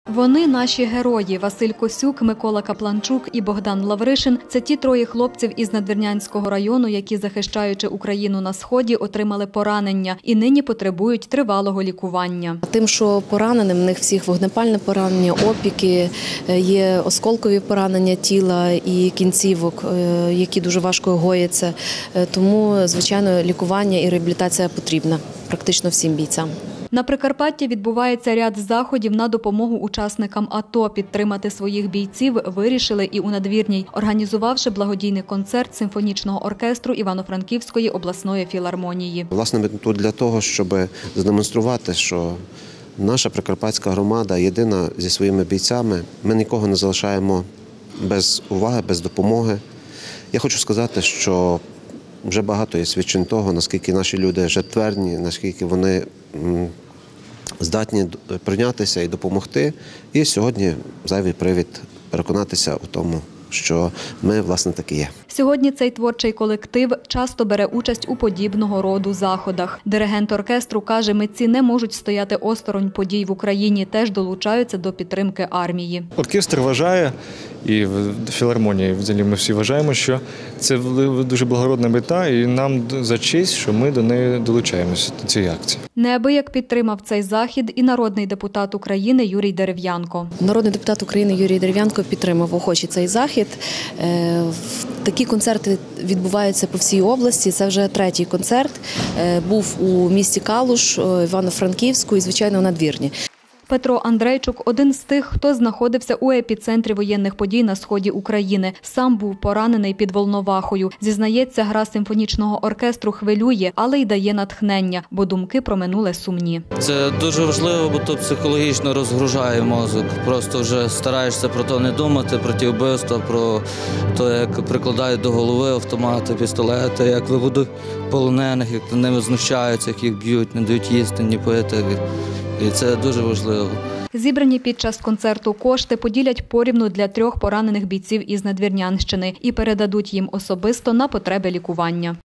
Вони – наші герої. Василь Косюк, Микола Капланчук і Богдан Лавришин – це ті троє хлопців із Надвірнянського району, які, захищаючи Україну на Сході, отримали поранення і нині потребують тривалого лікування. Тим, що пораненим, в них всіх вогнепальне поранення, опіки, є осколкові поранення тіла і кінцівок, які дуже важко гояться. Тому, звичайно, лікування і реабілітація потрібна практично всім бійцям. На Прикарпатті відбувається ряд заходів на допомогу учасникам АТО. Підтримати своїх бійців вирішили і у Надвірній, організувавши благодійний концерт симфонічного оркестру Івано-Франківської обласної філармонії. Власне, ми тут для того, щоб задемонструвати, що наша прикарпатська громада єдина зі своїми бійцями. Ми нікого не залишаємо без уваги, без допомоги. Я хочу сказати, що вже багато є свідчень того, наскільки наші люди жертвенні, наскільки вони здатні прийнятися і допомогти. І сьогодні зайвий привід переконатися у тому, що ми, власне, таки є. Сьогодні цей творчий колектив часто бере участь у подібного роду заходах. Диригент оркестру каже, митці не можуть стояти осторонь подій в Україні, теж долучаються до підтримки армії. Оркестр вважає, і в філармонії взагалі ми всі вважаємо, що це дуже благородна мета, і нам за честь, що ми до неї долучаємося, до цієї акції. Неабияк підтримав цей захід і народний депутат України Юрій Дерев'янко. Народний депутат України Юрій Дерев'янко підтримав охоче цей захід. Такі концерти відбуваються по всій області. Це вже третій концерт. Був у місті Калуш, Івано-Франківську і, звичайно, у Надвірні. Петро Андрейчук – один з тих, хто знаходився у епіцентрі воєнних подій на сході України. Сам був поранений під Волновахою. Зізнається, гра симфонічного оркестру хвилює, але й дає натхнення, бо думки про минуле сумні. Це дуже важливо, бо то психологічно розгружає мозок. Просто вже стараєшся про то не думати, про ті вбивства, про те, як прикладають до голови автомати, пістолети, як виводять полонених, як ними знущаються, як їх б'ють, не дають їсти, ні пити. І це дуже важливо. Зібрані під час концерту кошти поділять порівну для 3 поранених бійців із Надвірнянщини і передадуть їм особисто на потреби лікування.